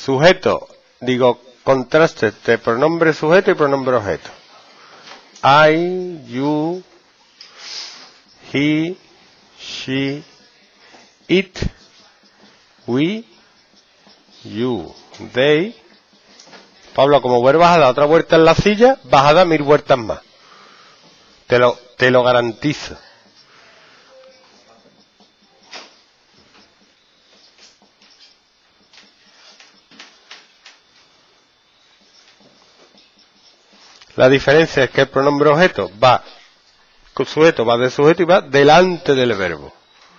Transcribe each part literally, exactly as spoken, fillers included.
sujeto, digo, contraste entre pronombre sujeto y pronombre objeto. I, you, he, she, it, we, you, they. Pablo, como vuelvas a dar otra vuelta en la silla, vas a dar mil vueltas más. Te lo, te lo garantizo. La diferencia es que el pronombre objeto va, el sujeto va de sujeto y va delante del verbo.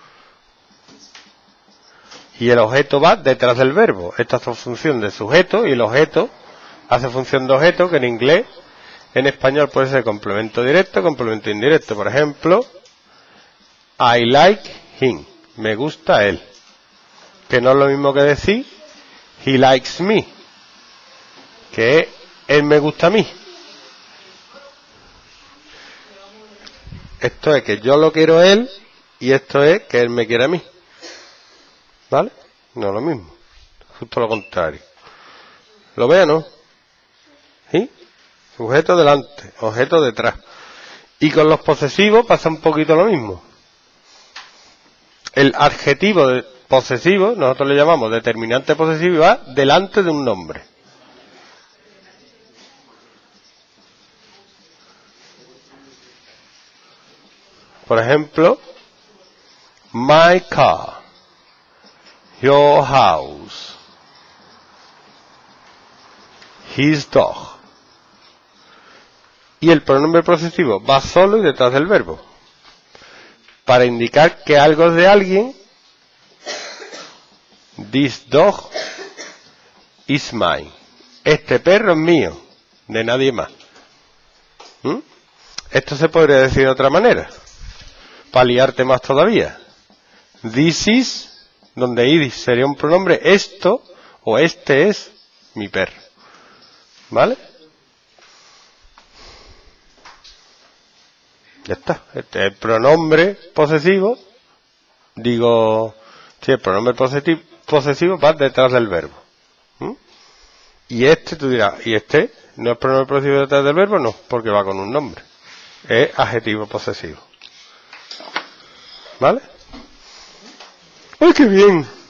Y el objeto va detrás del verbo. Esta es función de sujeto y el objeto hace función de objeto, que en inglés, en español puede ser complemento directo, complemento indirecto. Por ejemplo, I like him. Me gusta él. Que no es lo mismo que decir he likes me. Que él me gusta a mí. Esto es que yo lo quiero a él y esto es que él me quiere a mí. ¿Vale? No es lo mismo. Justo lo contrario. ¿Lo veo, no? ¿Sí? Sujeto delante, objeto detrás. Y con los posesivos pasa un poquito lo mismo. El adjetivo de posesivo, nosotros le llamamos determinante posesivo, va delante de un nombre. Por ejemplo, my car, your house, his dog. Y el pronombre posesivo va solo y detrás del verbo. Para indicar que algo es de alguien, this dog is mine. Este perro es mío, de nadie más. ¿Mm? Esto se podría decir de otra manera, para liarte más todavía. This is, donde is sería un pronombre, esto o este es mi perro. ¿Vale? Ya está. Este es el pronombre posesivo. Digo, si el pronombre posesivo, posesivo va detrás del verbo. ¿Mm? Y este, tú dirás, ¿y este no es pronombre posesivo detrás del verbo? No, porque va con un nombre. Es adjetivo posesivo. ¿Vale? ¡Ay, qué bien!